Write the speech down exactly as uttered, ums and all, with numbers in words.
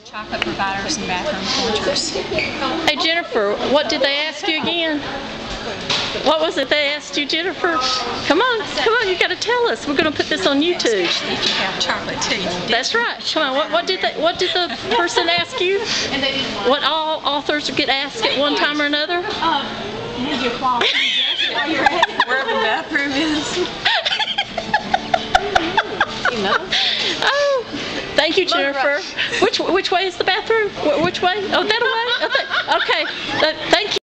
Chocolate providers and bathroom porters. Hey Jennifer, what did they ask you again? What was it they asked you, Jennifer? Come on, come on, you got to tell us. We're going to put this on YouTube. Especially if you have chocolate teeth. That's right. Come on. What, what did they? What did the person ask you? What all authors get asked at one time or another? Where the bathroom is. Oh, thank you, Jennifer. Which which way is the bathroom? Wh- Which way? Oh, that way. Okay. That, thank you.